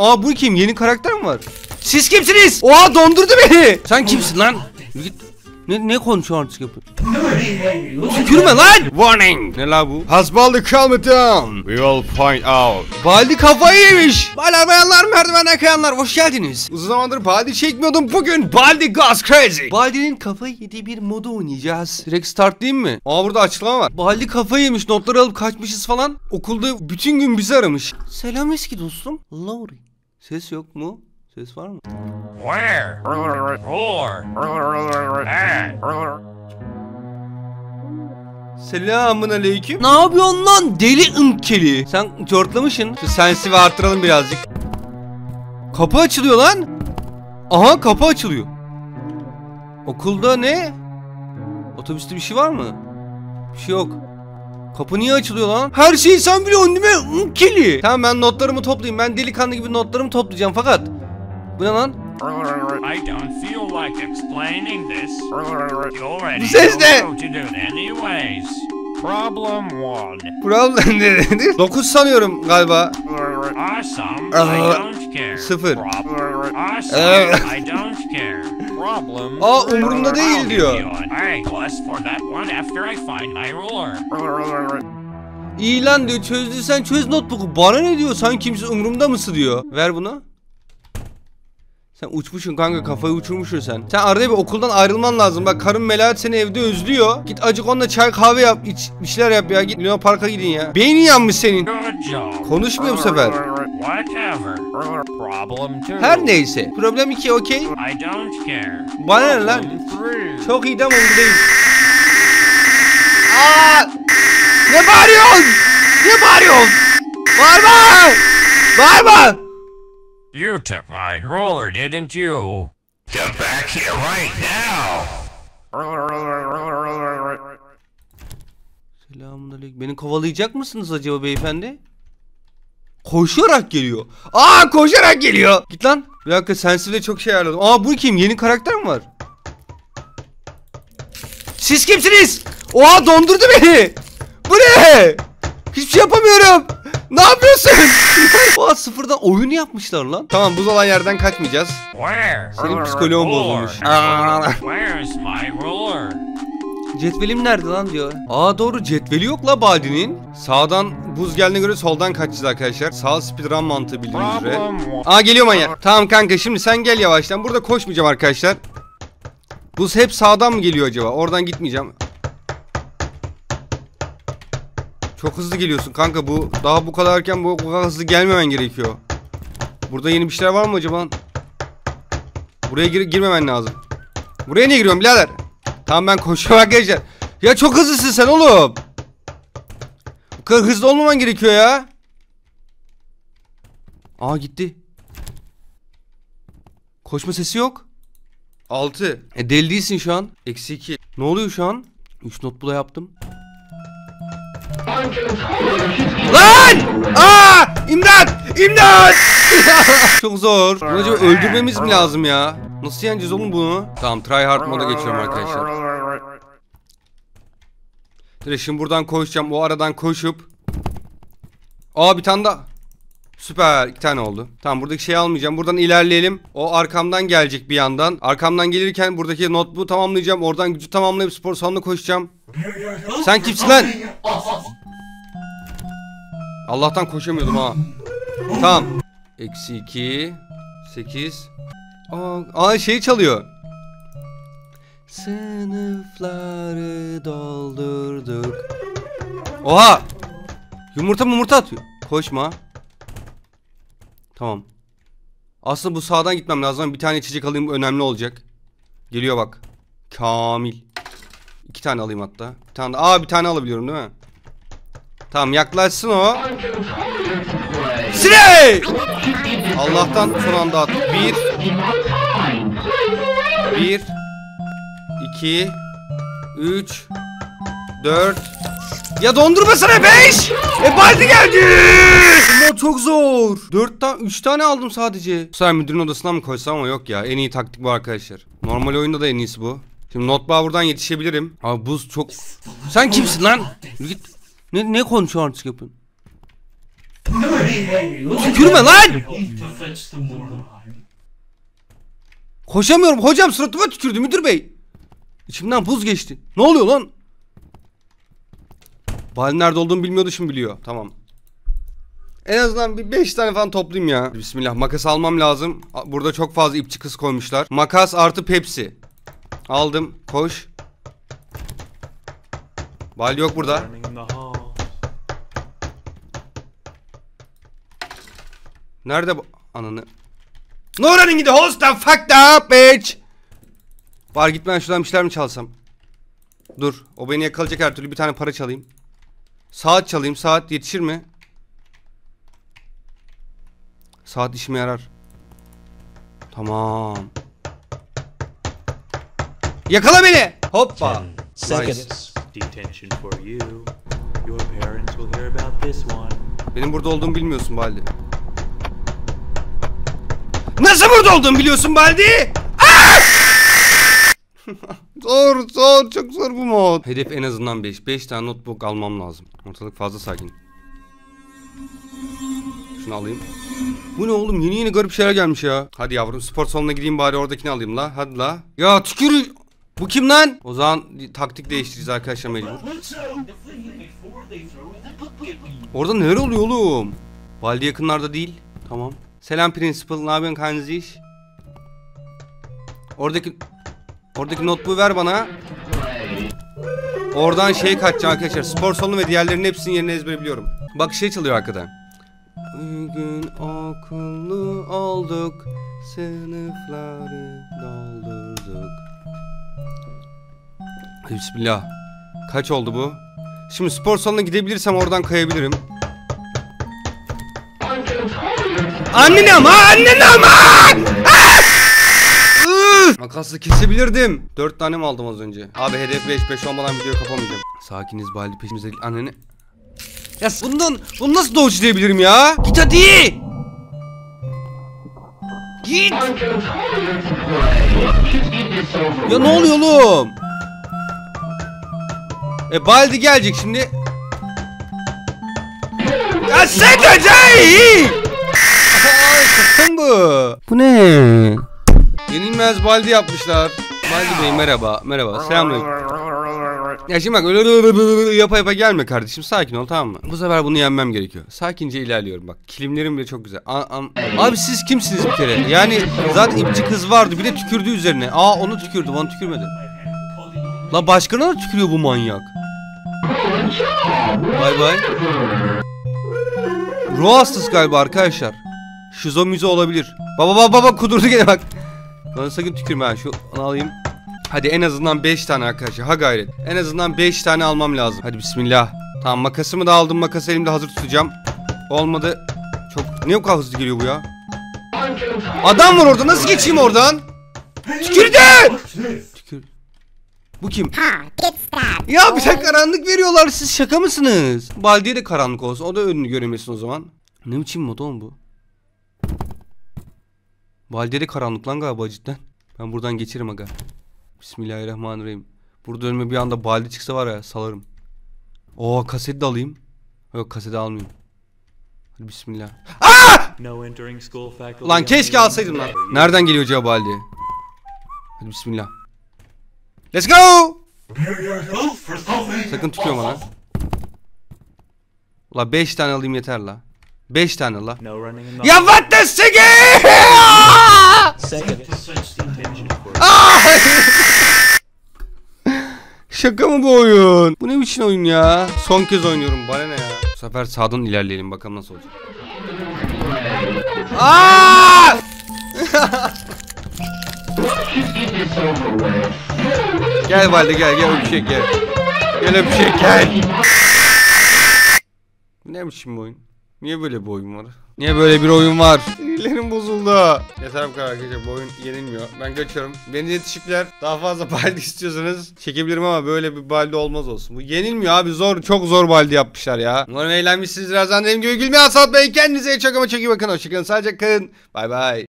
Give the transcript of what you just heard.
Aa bu kim? Yeni karakter mi var? Siz kimsiniz? Oha dondurdu beni. Sen kimsin lan? Git. Ne konuşuyor artık yapıyor? Tükürme lan! Warning! Ne la bu? Has Baldi calm it down. We will find out. Baldi kafayı yemiş. Baylar bayanlar, merdivenden kayanlar, hoş geldiniz. Uzun zamandır Baldi çekmiyordum. Bugün Baldi goes crazy. Baldi'nin kafayı yediği bir modu oynayacağız. Direkt start diyeyim mi? Aa burada açıklama var. Baldi kafayı yemiş, notları alıp kaçmışız falan. Okulda bütün gün bizi aramış. Selam eski dostum. Lowry. Ses yok mu? Ses var mı? Where? Selamun aleyküm. Ne yapıyorsun lan deli ımkeli? Sen cortlamışsın. Şu sensitive artıralım birazcık. Kapı açılıyor lan. Aha kapı açılıyor. Okulda ne? Otobüste bir şey var mı? Bir şey yok. Kapı niye açılıyor lan? Her şeyi sen biliyorsun değil mi? Ümkeli. Tamam ben notlarımı toplayayım. Ben delikanlı gibi notlarımı toplayacağım fakat. Bu ne lan? I don't feel like explaining this. You already Ses ne? know to do it anyways. Problem 1. Problem nedir? 9 sanıyorum galiba. Awesome. I don't care. 0. Awesome. I don't care. Problem. Aa umurumda değil diyor. Hey, plus for that one after I find my ruler. İyi lan diyor, çözdüysen çöz notebook'u. Bana ne diyor? Sen kimsin, umurumda mısın diyor. Ver bunu. Sen uçmuşsun kanka, kafayı uçurmuşsun sen. Sen arada bir okuldan ayrılman lazım. Bak karın Melahat seni evde özlüyor. Git acık onunla çay kahve yap, bir şeyler yap ya. Git Luna Park'a gidin ya. Beynin yanmış senin. Konuşmuyor bu sefer. Her neyse. Problem 2 okey. Bana ne lan? Çok iyi de umurumda değil. Aa! Ne bağırıyorsun? Ne bağırıyorsun? Bağırma! Bağırma! You took my ruler, didn't you? Get back here right now! Selamünaleyküm. Beni kovalayacak mısınız acaba beyefendi? Koşarak geliyor. Aa koşarak geliyor. Git lan. Bir dakika sensitive çok şey ayarladım. Aa bu kim? Yeni karakter mi var? Siz kimsiniz? Oha dondurdu beni. Bu ne? Hiçbir şey yapamıyorum. Ne yapıyorsun? Oha sıfırdan oyun yapmışlar lan. Tamam buz olan yerden kaçmayacağız. Senin psikoloğun bozulmuş. Where's my ruler? Cetvelim nerede lan diyor. Aa doğru, cetveli yok la Baldi'nin. Sağdan buz geldiğine göre soldan kaçacağız arkadaşlar. Sağ speedrun mantığı bildiğiniz üzere. Aa geliyor manyak. Tamam kanka şimdi sen gel yavaştan. Burada koşmayacağım arkadaşlar. Buz hep sağdan mı geliyor acaba? Oradan gitmeyeceğim. Çok hızlı geliyorsun kanka, bu daha bu kadar erken bu kadar hızlı gelmemen gerekiyor. Burada yeni bir şeyler var mı acaba? Buraya girmemen lazım. Buraya niye giriyorum birader? Tamam ben koşuyorum arkadaşlar. Ya çok hızlısın sen oğlum. Bu kadar hızlı olmaman gerekiyor ya. Aa gitti. Koşma sesi yok. 6. Deli değilsin şu an. Eksi 2. Ne oluyor şu an? 3 not bula yaptım. Lan! Aa! İmdat! İmdat! Çok zor. Bunu acaba öldürmemiz mi lazım ya? Nasıl yeneceğiz oğlum bunu? Tamam try hard moda geçiyorum arkadaşlar. Direkt şimdi buradan koşacağım. O aradan koşup. Aa bir tane daha. Süper, 2 tane oldu. Tamam buradaki şeyi almayacağım. Buradan ilerleyelim. O arkamdan gelecek bir yandan. Arkamdan gelirken buradaki notebook'u tamamlayacağım. Oradan gücü tamamlayıp spor salonuna koşacağım. Sen kimsin lan? Allah'tan koşamıyordum ha. Tamam. Eksi 2 8. Aa şey çalıyor. Sınıfları doldurduk. Oha! Yumurta atıyor. Koşma. Tamam. Aslında bu sağdan gitmem lazım. Bir tane içecek alayım, önemli olacak. Geliyor bak. Kamil. 2 tane alayım hatta. Bir tane bir tane alabiliyorum değil mi? Tamam yaklaşsın o. Sire! Allah'tan son anda at. 1 2 3 4. Ya dondurmasana 5. Baldi geldi. Bunlar çok zor. 3 tane aldım sadece. Bu sefer müdürün odasına mı koysam ama yok ya. En iyi taktik bu arkadaşlar. Normal oyunda da en iyisi bu. Şimdi notebook'a buradan yetişebilirim. Abi buz çok... Sen kimsin lan? Git. Ne konuşuyor artık yapın? Tükürme lan! Koşamıyorum hocam, suratıma tükürdü müdür bey. İçimden buz geçti. Ne oluyor lan? Balin nerede olduğumu bilmiyordu, şimdi biliyor. Tamam. En azından bir 5 tane falan toplayayım ya. Bismillah, makas almam lazım. Burada çok fazla ipçi kız koymuşlar. Makas artı Pepsi. Aldım, koş. Bal yok burada. Nerede bu? Ananı. No running in the house, the fucked up bitch. Var, gitmeden şuradan bir şeyler mi çalsam? Dur, o beni yakalayacak her türlü, bir tane para çalayım. Saat çalayım, saat yetişir mi? Saat işime yarar. Tamam. Yakala beni. Hoppa. Nice. Detention for you. Your parents will hear about this one. Benim burada olduğumu bilmiyorsun Baldi. Nasıl burada olduğumu biliyorsun Baldi? Zor, çok zor bu mod. Hedef en azından 5. 5 tane notebook almam lazım. Ortalık fazla sakin. Şunu alayım. Bu ne oğlum, yeni garip şeyler gelmiş ya. Hadi yavrum, spor salonuna gideyim bari, oradakini alayım la. Hadi la. Ya tükür. Bu kim lan? O zaman taktik değiştireceğiz arkadaşlar, mecbur. Orada neler oluyor oğlum? Baldi yakınlarda değil. Tamam. Selam principal, ne yapıyorsun kendinize iş? Oradaki notebook'u ver bana. Oradan şey kaçacağım arkadaşlar. Spor salonu ve diğerlerinin hepsinin yerini ezbere biliyorum. Bak şey çalıyor arkadan. Bugün okullu olduk, sınıfları doldurduk. Bismillah. Kaç oldu bu? Şimdi spor salonuna gidebilirsem oradan kayabilirim. Annene ama! Makasla kesebilirdim. 4 tane mi aldım az önce? Abi hedef 5 olmadan videoyu kapamayacağım. Sakiniz Baldi, peşimizde değil. Annene. Ya bunu nasıl dodge'layabilirim ya? Git hadi. Git. Ya ne oluyor oğlum? Baldi gelecek şimdi. Ya sen de şaka bu. Bu ne? Yenilmez Baldi yapmışlar. Baldi Bey merhaba. Selamünaleyküm. Ya şimdi bak öyle yapa gelme kardeşim, sakin ol, tamam mı? Bu sefer bunu yenmem gerekiyor. Sakince ilerliyorum bak. Kilimlerim bile çok güzel. Abi siz kimsiniz bir kere? Yani zaten ipçi kız vardı, bir de tükürdü üzerine. Onu tükürdü, bana tükürmedi. La başkana da tükürüyor bu manyak. Bay. Ruh hastası galiba arkadaşlar. Şizomize olabilir. Baba kudurdu gene bak. Bana sakın tükürme ha, onu alayım. Hadi en azından 5 tane arkadaşlar, ha gayret. En azından 5 tane almam lazım. Hadi bismillah. Tamam, makasımı da aldım, makası elimde hazır tutacağım. Olmadı. Niye o kadar hızlı geliyor bu ya? Adam var orada, nasıl geçeyim oradan? Tükürdü! Tükür. Bu kim? Ya bir de karanlık veriyorlar, siz şaka mısınız? Baldi'ye de karanlık olsun, o da önünü göremesin o zaman. Ne biçim mod oğlum bu? Baldi'ye de karanlık lan galiba cidden. Ben buradan geçerim aga. Bismillahirrahmanirrahim. Burada önüme bir anda Baldi çıksa var ya, salarım. Kaseti de alayım. Yok, kaseti almayayım. Hadi bismillah. Lan keşke alsaydım lan. Nereden geliyor acaba Baldi? Hadi bismillah. Let's go. Sakın tükürme bana. La 5 tane alayım yeter la. 5 tane la. Ya what the Şaka mı bu oyun? Bu ne biçim oyun ya? Son kez oynuyorum, bana ne ya? Bu sefer sağdan ilerleyelim, bakalım nasıl olacak. Gel Valide gel öpüşek gel. Gel öpüşek gel. Ne biçim bu oyun? Niye böyle bir oyun var? Niye böyle bir oyun var? Sinirlerim bozuldu. Yeter bu kadar arkadaşlar, bu oyun yenilmiyor. Ben kaçıyorum. Beni yetişipler, daha fazla baldi istiyorsanız çekebilirim ama böyle bir baldi olmaz olsun. Bu yenilmiyor abi, zor, çok zor baldi yapmışlar ya. Umarım eğlenmişsiniz. Birazdan dediğim gibi gülmeyi asatmayın. Kendinize çok ama çok iyi bakın. Hoşçakalın, sadece kalın. Bay bay.